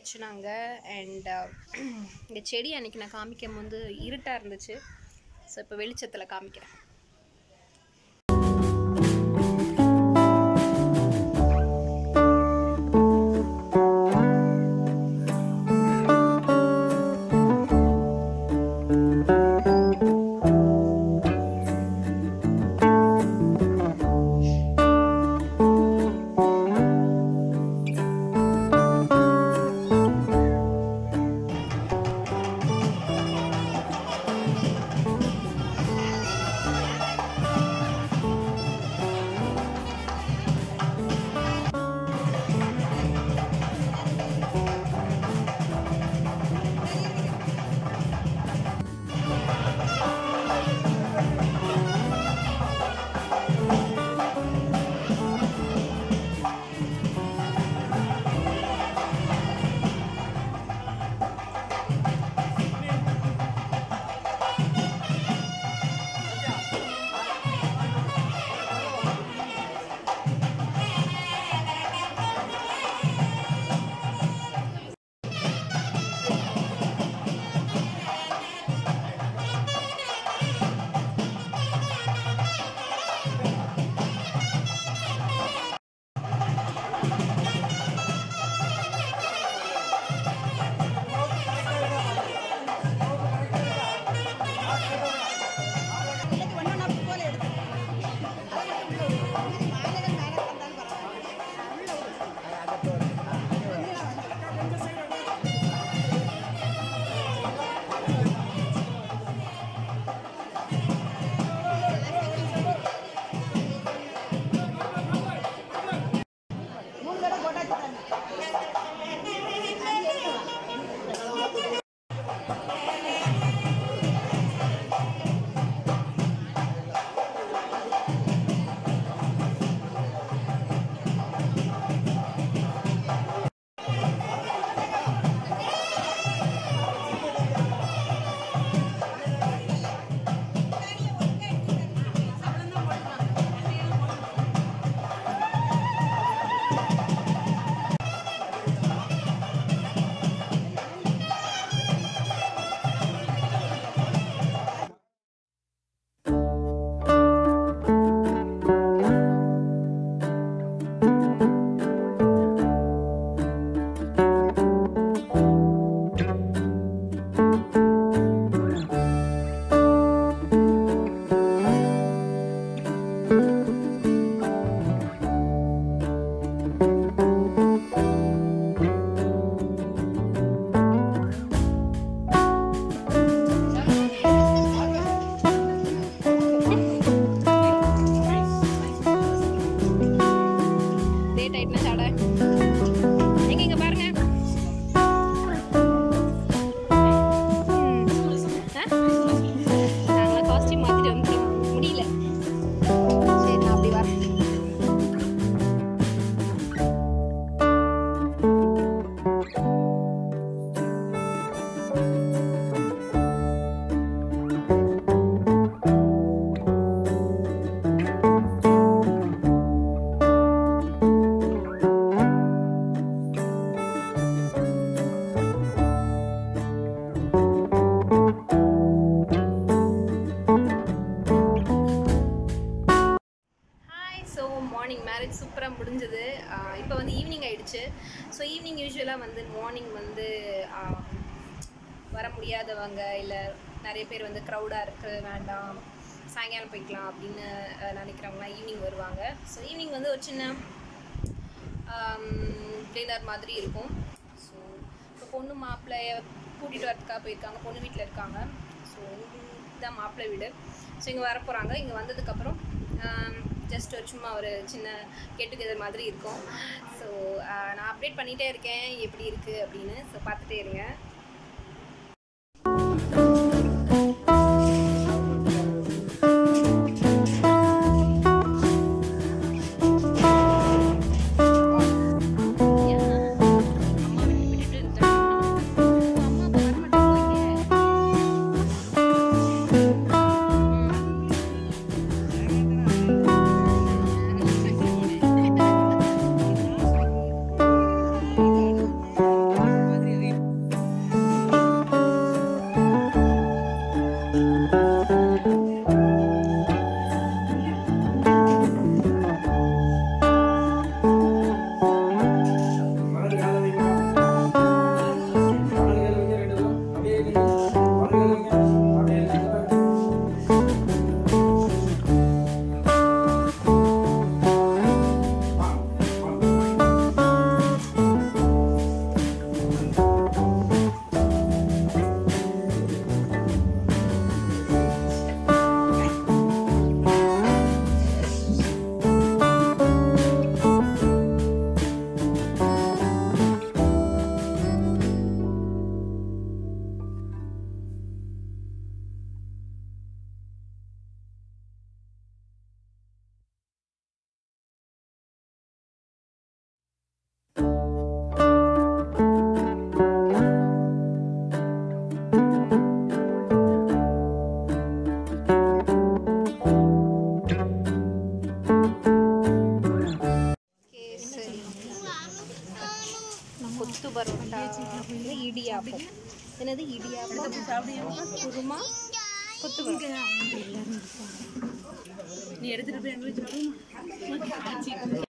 ஆயிடுச்சு நாங்கள். அண்ட் இந்த செடி அன்றைக்கி நான் காமிக்கும் போது இருட்டாக இருந்துச்சு. ஸோ இப்போ வெளிச்சத்தில் காமிக்கிறேன். மார்னிங் மேரேஜ் சூப்பராக முடிஞ்சது. இப்போ வந்து ஈவினிங் ஆகிடுச்சு. ஸோ ஈவினிங் யூஸ்வலாக வந்து மார்னிங் வந்து வர முடியாதவங்க இல்லை நிறைய பேர் வந்து க்ரௌடாக இருக்குது வேண்டாம் சாயங்காலம் போய்க்கலாம் அப்படின்னு நினைக்கிறவங்களாம் ஈவினிங் வருவாங்க. ஸோ ஈவினிங் வந்து ஒரு சின்ன டின்னர் மாதிரி இருக்கும். ஸோ இப்போ பொண்ணு மாப்பிள்ளைய கூட்டிகிட்டு வரதுக்காக போயிருக்காங்க, பொண்ணு வீட்டில் இருக்காங்க. ஸோ இதுதான் மாப்பிள்ளை வீடு. ஸோ இங்கே வர போகிறாங்க. இங்கே வந்ததுக்கப்புறம் ஜஸ்ட் ஒரு சும்மா ஒரு சின்ன கெட் டுகெதர் மாதிரி இருக்கும். ஸோ நான் அப்டேட் பண்ணிகிட்டே இருக்கேன் எப்படி இருக்குது அப்படின்னு. ஸோ பார்த்துட்டே இருங்க. இடியாப்பம். என்னது இடியாப்பம்? குருமா கொத்து. நீ எடுத்துட்டு போய்